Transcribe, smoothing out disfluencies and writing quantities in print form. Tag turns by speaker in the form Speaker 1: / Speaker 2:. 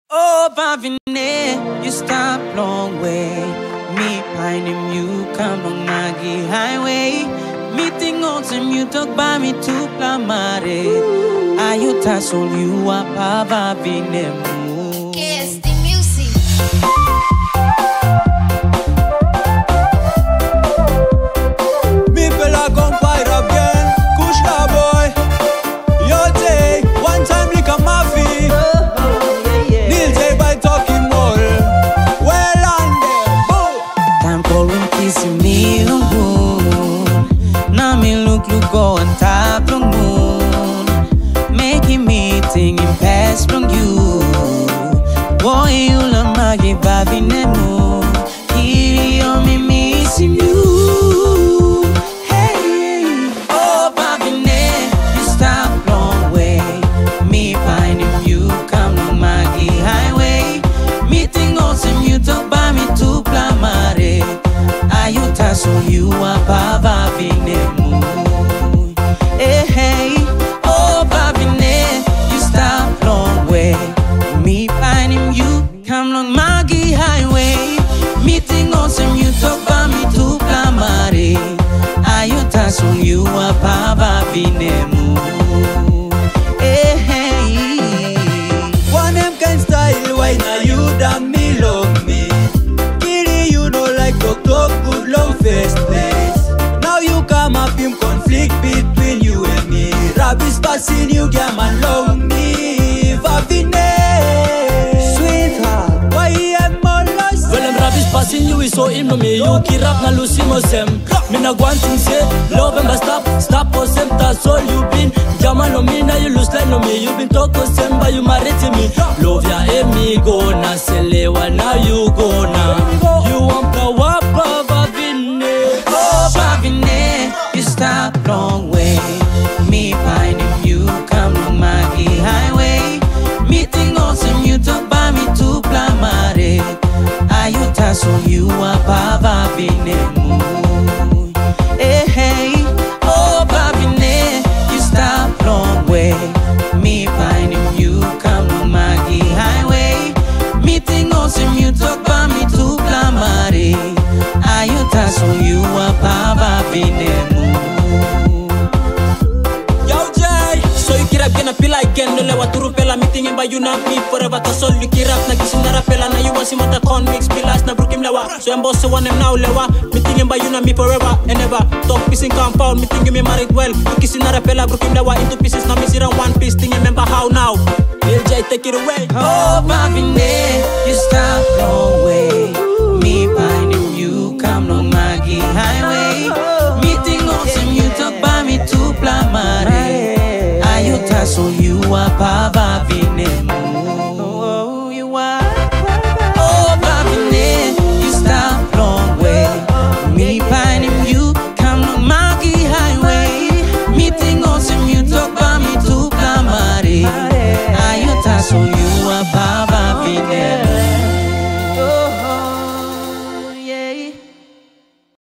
Speaker 1: Oh, Bavine, you stop long way. Me finding you come on Nagi Highway. Meeting on some you talk by me to Plamare. Ayuta sol you are Bavine.
Speaker 2: Yes, the music.
Speaker 3: Me fella come fire again. Kush la boy. Yo day, one time lick a mafia. Neil J by talking more. Well on there, boom.
Speaker 1: Time calling kissing me long moon. Now me look go on top long moon. Making me thinking past from you. Boy, you love my Bavine moon. Here on me missing you. Hey, oh Bavine, you stop long way. Me finding you come on Maggie Highway. Meeting awesome you talk by me to Plamare. Ayuta so you are Bavine moon. Hey, hey, oh Bavine, you stop long way. Me finding you come on Maggie Highway. Meeting awesome you talk by me to Plamare. Ayuta so you are Bavine moon. Hey, hey.
Speaker 3: One them can style, why now you damn me love me. Kitty, you know like talk good long face place. Now you come up in conflict between you and me. Rabbis passing you, girl, man love me. Bavine, sweetheart, why am I lost?
Speaker 4: Well, I'm rabbis passing you is so in me. You keep rap na lucy mosem. Me na wanting say love and stop osem. That's all you been. Jama no me now you lose like no me. You been talk osem but you married to me. Love ya amigo na selewa now you go now. You want the wapa Bavine.
Speaker 1: Oh Bavine, you stop long way. Me finding you come on Maggie Highway. Meeting awesome you talk by me to Plamare. Ayuta so you are Bavine moon. Hey, hey, oh Bavine, you stop long way. Me finding you come on Maggie Highway. Meeting awesome you talk by me to Plamare. Ayuta so you are Bavine moon.
Speaker 4: Yo Jay, so you kirap gonna feel like again. No lewa turu pela meeting and by you not me forever. That's all you kirap na kisin na rapela na you want si mata convicts pilas na brukim lewa. So I'm boss one them now lewa. Meeting and by you not me forever and never. Talk pissing compound, meeting you me married well. You kissing na rapela brukim lewa into pieces na me sit on one piece. Thing remember how now? Lil J take it away.
Speaker 1: Oh Bavine, you stop long way. Me finding you come on Maggie Highway.